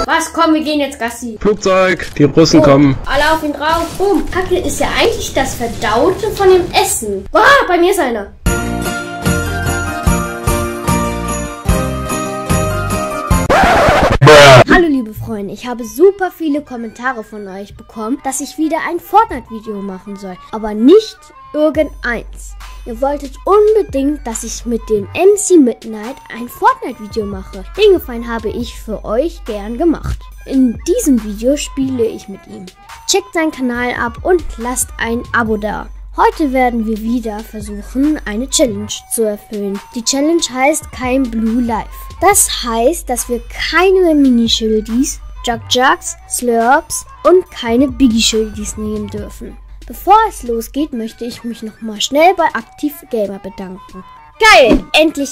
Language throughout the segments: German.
Was? Komm, wir gehen jetzt Gassi. Flugzeug, die Russen kommen. Alle auf ihn drauf. Boom. Kacke ist ja eigentlich das Verdaute von dem Essen. Boah, bei mir ist einer. Hallo liebe Freunde, ich habe super viele Kommentare von euch bekommen, dass ich wieder ein Fortnite-Video machen soll. Aber nicht irgendeins. Ihr wolltet unbedingt, dass ich mit dem MC Midnight ein Fortnite-Video mache. Den Gefallen habe ich für euch gern gemacht. In diesem Video spiele ich mit ihm. Checkt seinen Kanal ab und lasst ein Abo da. Heute werden wir wieder versuchen, eine Challenge zu erfüllen. Die Challenge heißt kein Blue Life. Das heißt, dass wir keine Mini-Schildis, Jug-Jugs, Slurps und keine Biggie-Schildis nehmen dürfen. Bevor es losgeht, möchte ich mich nochmal schnell bei Aktiv Gamer bedanken. Geil! Endlich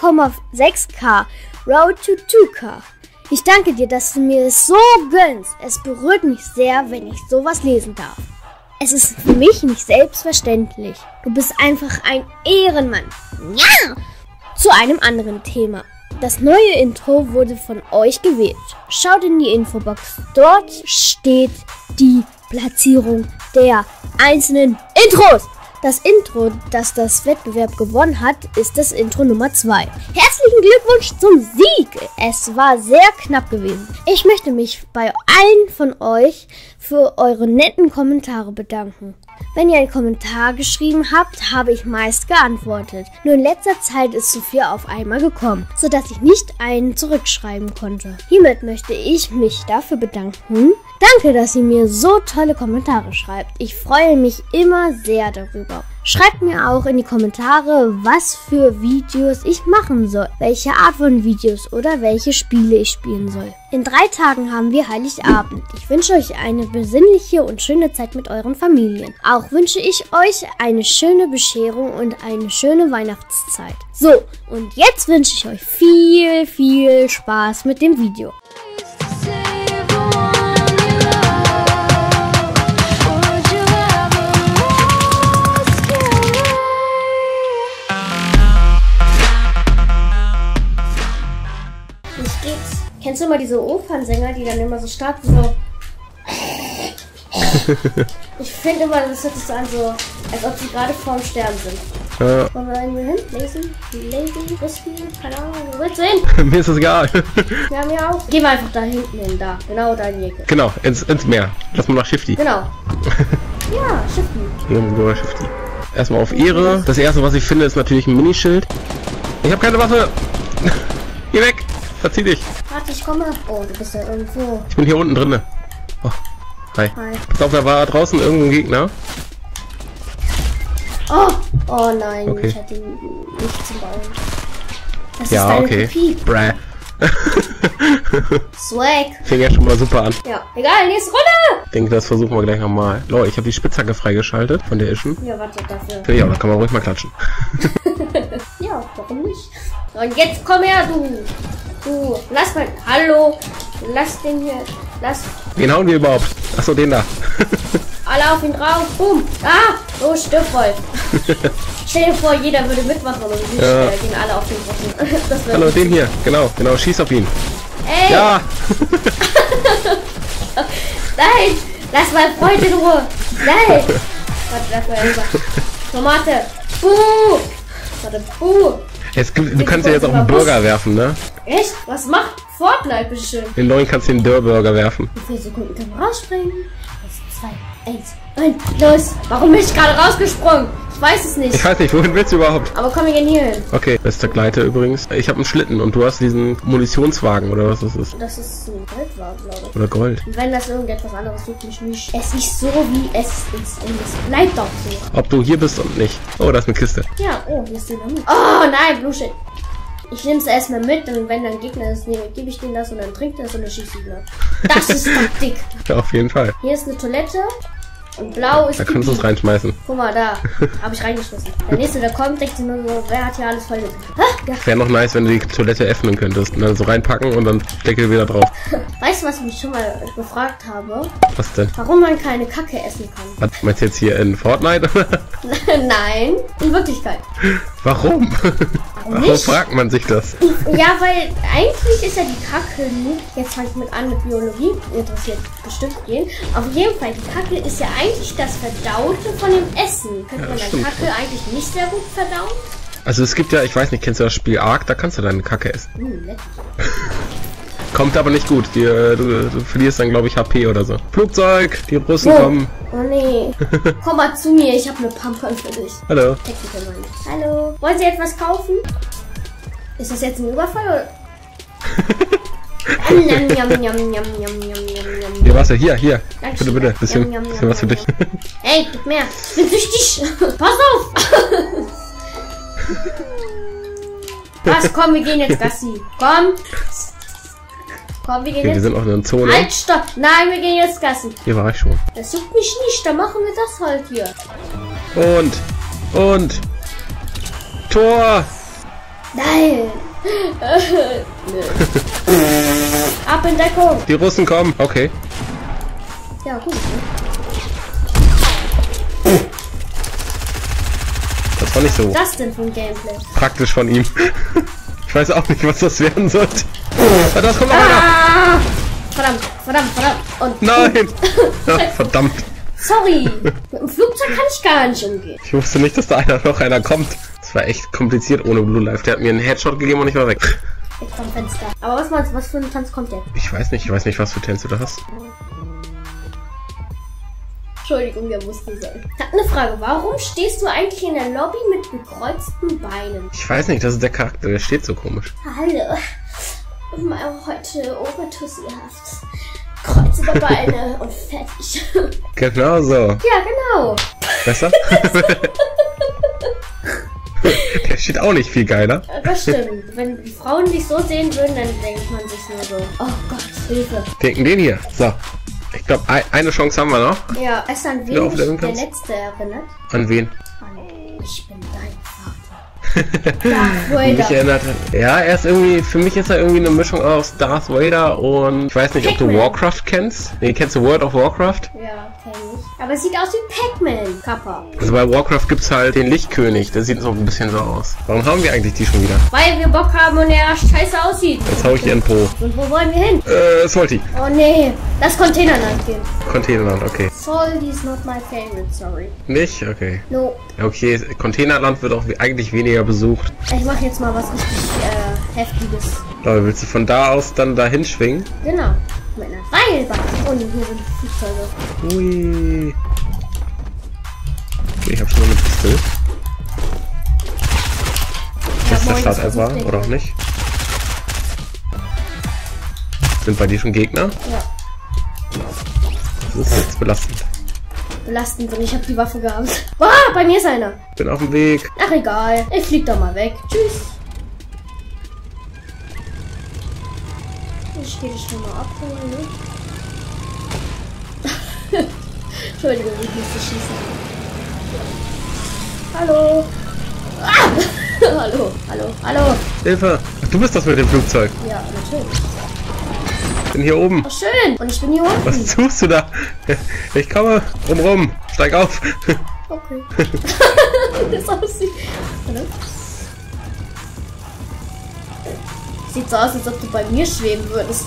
1,6k. Road to 2k. Ich danke dir, dass du mir es so gönnst. Es berührt mich sehr, wenn ich sowas lesen darf. Es ist für mich nicht selbstverständlich. Du bist einfach ein Ehrenmann. Ja! Zu einem anderen Thema. Das neue Intro wurde von euch gewählt. Schaut in die Infobox. Dort steht die Platzierung der einzelnen Intros. Das Intro, das das Wettbewerb gewonnen hat, ist das Intro Nummer 2. Herzlichen Glückwunsch zum Sieg! Es war sehr knapp gewesen. Ich möchte mich bei allen von euch für eure netten Kommentare bedanken. Wenn ihr einen Kommentar geschrieben habt, habe ich meist geantwortet. Nur in letzter Zeit ist zu viel auf einmal gekommen, sodass ich nicht einen zurückschreiben konnte. Hiermit möchte ich mich dafür bedanken. Danke, dass ihr mir so tolle Kommentare schreibt. Ich freue mich immer sehr darüber. Schreibt mir auch in die Kommentare, was für Videos ich machen soll, welche Art von Videos oder welche Spiele ich spielen soll. In 3 Tagen haben wir Heiligabend. Ich wünsche euch eine besinnliche und schöne Zeit mit euren Familien. Auch wünsche ich euch eine schöne Bescherung und eine schöne Weihnachtszeit. So, und jetzt wünsche ich euch viel Spaß mit dem Video. Kennst du immer diese Opernsänger, die dann immer so starten, so... Ich finde immer, das hört sich so an, so, als ob sie gerade vorm Sterben sind. Ja. Wollen wir irgendwo hin? Lazy, Risky, keine Ahnung, wo willst du hin? Mir ist das egal. Ja, mir auch. Gehen wir einfach da hinten hin, da. Genau da in die Ecke. Genau, ins Meer. Lass mal nach Shifty. Genau. Ja, Shifty. Ja, wir Shifty. Erstmal auf Ehre. Das erste, was ich finde, ist natürlich ein Minischild. Ich habe keine Waffe. Geh weg. Verzieh dich. Warte, ich komme. Oh, du bist ja irgendwo. Ich bin hier unten drinne. Oh. Hi. Ich glaube, da war draußen irgendein Gegner. Oh nein, okay. Ich hatte nicht zum Bauen. Das ja, ist deine okay. Kopie. Bräh. Swag. Fing ja schon mal super an. Ja, egal, nächste Runde. Ich denke, das versuchen wir gleich nochmal. Leute, ich habe die Spitzhacke freigeschaltet von der Ischen. Ja, warte dafür. Ja, da kann man ruhig mal klatschen. Ja, warum nicht? Und jetzt komm her, du. Du, lass mal. Hallo. Lass den hier. Lass. Wen hauen wir überhaupt? Achso, den da. Alle auf ihn drauf. Boom. Ah. Oh, stirb voll. Stell dir vor, jeder würde mitmachen und wir gehen alle auf den Rücken. Hallo, den hier. Genau. Schieß auf ihn. Ey. Ja. Nein. Lass mal Freund in Ruhe. Nein. Warte, lass mal rüber. Tomate. Buh. Warte, buh. Du kannst ja jetzt auch einen Burger werfen, ne? Echt? Was macht Fortnite, bitteschön? Den neuen kannst du den Burger werfen. Wie viele Sekunden können wir rausspringen? 2, 1, los! Warum bin ich gerade rausgesprungen? Ich weiß es nicht. Ich weiß nicht, wohin willst du überhaupt? Aber komm, wir gehen hier hin. Okay, bester Gleiter übrigens. Ich habe einen Schlitten und du hast diesen Munitionswagen oder was das ist. Das ist ein Goldwagen, glaube ich. Oder Gold. Und wenn das irgendetwas anderes tut, mich nicht. Es ist so, wie es ist und es bleibt auch so. Ob du hier bist und nicht. Oh, da ist eine Kiste. Ja, oh, hier ist Dynamit. Oh nein, Blue Shit. Ich nehme es erstmal mit und wenn dann Gegner ist, gebe ich denen das und dann trinkt er es und dann schießt ihn ab. Das ist Taktik. Ja, auf jeden Fall. Hier ist eine Toilette. Und blau ist. Da kannst du es reinschmeißen. Guck mal, da. Habe ich reingeschmissen. Der nächste, der kommt, denkt sich nur so, wer hat hier alles voll gemacht? Ja. Wäre noch nice, wenn du die Toilette öffnen könntest. Und dann so reinpacken und dann Deckel wieder drauf. Weißt du, was ich mich schon mal gefragt habe? Was denn? Warum man keine Kacke essen kann. Was meinst du jetzt hier in Fortnite? Nein, in Wirklichkeit. Warum? Warum nicht? fragt man sich das? Ja, weil eigentlich ist ja die Kacke nicht. Jetzt fange ich mit an mit Biologie. Interessiert bestimmt jeden. Auf jeden Fall, die Kacke ist ja eigentlich das Verdaute von dem Essen. Könnte man dann Kacke eigentlich nicht sehr gut verdauen? Also es gibt ja, ich weiß nicht, kennst du das Spiel Ark? Da kannst du deine Kacke essen. Lecker. Kommt aber nicht gut. Du verlierst dann, glaube ich, HP oder so. Flugzeug, die Russen kommen. Oh nee. Komm mal zu mir, ich habe eine Pampern für dich. Hallo. Hallo. Wollen Sie etwas kaufen? Ist das jetzt ein Überfall oder? Hier, Wasser, hier. Dankeschön. Bitte. Bisschen was für dich. Hey, gib mehr. Ich bin süchtig. Pass auf. Was? Komm, wir gehen jetzt Gassi. Komm, wir gehen Okay, wir jetzt. sind auch in einer Zone. Halt, stopp. Nein, wir gehen jetzt Gassi. Hier war ich schon. Das juckt mich nicht. Dann machen wir das halt hier. Und. Tor! Nein. Nö. Ab in Deckung. Die Russen kommen. Okay. Ja, gut. Ne? Das war nicht so Was ist das denn für ein Gameplay? praktisch von ihm. Ich weiß auch nicht, was das werden sollte. Das kommt noch einer. Ah! Verdammt. Und Nein! Ach, verdammt. sorry. Mit dem Flugzeug kann ich gar nicht umgehen. Ich wusste nicht, dass da noch einer kommt. Das war echt kompliziert ohne Blue Life. Der hat mir einen Headshot gegeben und ich war weg. Ich vom Fenster. Aber was meinst du, was für ein Tanz kommt jetzt? Ich weiß nicht, was für Tänze du da hast. Entschuldigung, der musste sein. Ich hab eine Frage. Warum stehst du eigentlich in der Lobby mit gekreuzten Beinen? Ich weiß nicht, das ist der Charakter, der steht so komisch. Hallo. Heute Obertussi-haft. Kreuzige Beine und fertig. Genau so. Ja, genau. Besser? Der steht auch nicht viel geiler. Das stimmt. Wenn die Frauen dich so sehen würden, dann denkt man sich nur so, oh Gott, Hilfe. Denken den hier. So. Ich glaube, eine Chance haben wir noch. Ja, weißt du, an Wieder wen aufleveln mich der kannst? Letzte erinnert? An wen? Ich bin dein Vater. Darth Mich Vader. erinnert. Ja, er ist irgendwie, für mich ist er irgendwie eine Mischung aus Darth Vader und ich weiß nicht, ob du Pac-Man. Warcraft kennst. Nee, kennst du World of Warcraft? Ja, kenn ich. Aber es sieht aus wie Pac-Man. Kappa. Also bei Warcraft gibt's halt den Lichtkönig, der sieht so ein bisschen so aus. Warum haben wir eigentlich die schon wieder? Weil wir Bock haben und er scheiße aussieht. Jetzt hau ich dir in den Po. Und wo wollen wir hin? Salty. Oh nee, das Containerland gehen. Containerland, okay. Salty is not my favorite, sorry. Nicht? Okay. No. Okay, Containerland wird auch eigentlich weniger besucht. Ich mach jetzt mal was richtig Heftiges. Aber willst du von da aus dann dahin schwingen? Genau. Mit einer Seilbahn. Und hier sind Flugzeuge. Ui. Okay, ich hab schon mal eine Pistole. Bester moin, Start das ever, versucht oder auch den. nicht? Sind bei dir schon Gegner? Ja. Das ist jetzt belastend. Belastend, und ich habe die Waffe gehabt. Ah, bei mir ist einer. Bin auf dem Weg. Ach egal, ich flieg doch mal weg. Tschüss. Ich gehe dich schon mal abholen, ne? Entschuldigung, ich musste schießen. Hallo. Ah! Hallo. Hilfe! Ach, du bist das mit dem Flugzeug. Ja, natürlich. Bin hier oben. Oh, schön. Und ich bin hier unten. Was tust du da? Ich komme. Rum. Steig auf. Okay. Das aussieht. Hallo? Sieht so aus, als ob du bei mir schweben würdest.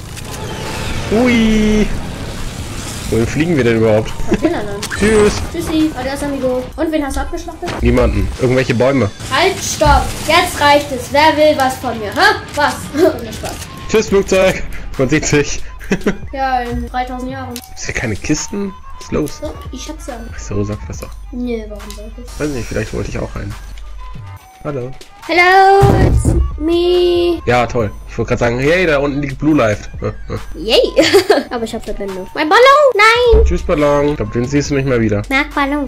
Ui. Wohin fliegen wir denn überhaupt? Containerland. Tschüss. Tschüssi, adios amigo. Und wen hast du abgeschlachtet? Niemanden. Irgendwelche Bäume. Halt, stopp. Jetzt reicht es. Wer will was von mir? Ha? Was? Ohne Spaß. Tschüss, Flugzeug. Man sieht sich. Ja, in 3000 Jahren. Ist hier keine Kisten? Was ist los? So, ich hab's ja. Ach so, sag das doch. Nee, warum sollte ich? Weiß nicht, vielleicht wollte ich auch einen. Hallo. Hello, it's me. Ja, toll. Ich wollte gerade sagen, hey, da unten liegt Blue Life. Yay. Aber ich hab Verbindung. Mein Ballon? Nein. Tschüss, Ballon. Ich glaube, den siehst du nicht mehr wieder. Merk Ballon.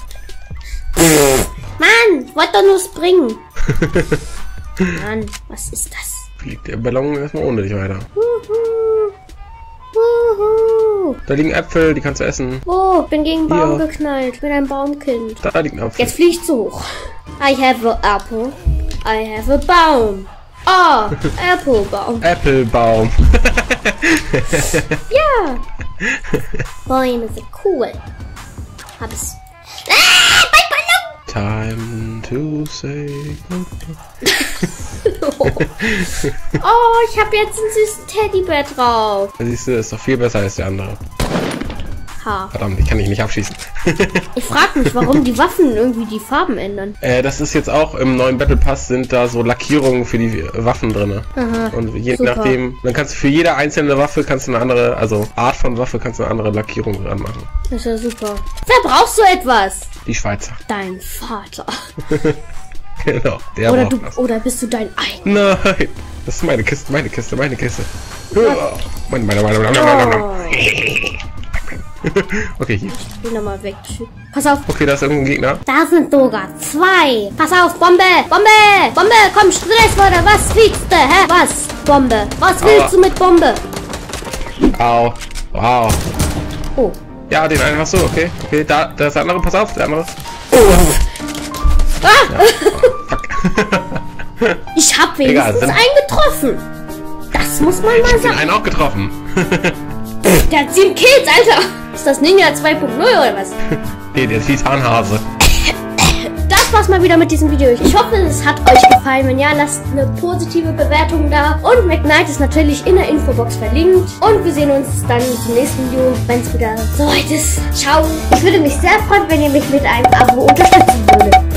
Mann, ich wollte doch nur springen. Mann, was ist das? Fliegt der Ballon erstmal ohne dich weiter. Wuhu. Wuhu. Da liegen Äpfel, die kannst du essen. Oh, bin gegen einen Baum Ja. geknallt. Bin ein Baumkind. Da liegt ein Apfel. Jetzt flieg ich zu hoch. I have a apple. I have a baum. Oh, Applebaum. Applebaum. Ja. Bäume sind cool. Hab es. Ah, mein Ballon! Time to say goodbye. Oh, ich habe jetzt einen süßen Teddybär drauf. Siehst du, ist doch viel besser als der andere. Ha. Verdammt, ich kann dich nicht abschießen. Ich frage mich, warum die Waffen irgendwie die Farben ändern. Das ist jetzt auch im neuen Battle Pass, sind da so Lackierungen für die Waffen drin. Aha, und je super. nachdem, dann kannst du für jede einzelne Waffe kannst du eine andere, also Art von Waffe kannst du eine andere Lackierung dran machen. Das ist ja super. Wer brauchst du etwas? Die Schweizer. Dein Vater. Genau, der Oder braucht das. oder bist du dein eigener? Nein, das ist meine Kiste, meine Kiste, meine Kiste. Meine. Oh. Okay, hier. Ich will nochmal weg. Pass auf. Okay, da ist irgendein Gegner. Da sind sogar 2. Pass auf, Bombe. Bombe. Bombe. Komm, Stresswörter. Was willst du? Hä? Was? Bombe. Was willst du mit Bombe? Au. Wow. Oh. Ja, den einen hast du, okay. Okay, da ist der andere, pass auf, der andere. Ah! Ja. Fuck. Ich hab wenigstens einen getroffen. Das muss man mal Den sagen. einen auch getroffen. Der hat 7 Kills, Alter. Ist das Ninja 2.0 oder was? Nee, der Titanhase. Das war's mal wieder mit diesem Video. Ich hoffe, es hat euch gefallen. Wenn ja, lasst eine positive Bewertung da. Und McKnight ist natürlich in der Infobox verlinkt. Und wir sehen uns dann zum nächsten Video, wenn es wieder soweit ist. Ciao. Ich würde mich sehr freuen, wenn ihr mich mit einem Abo unterstützen würdet.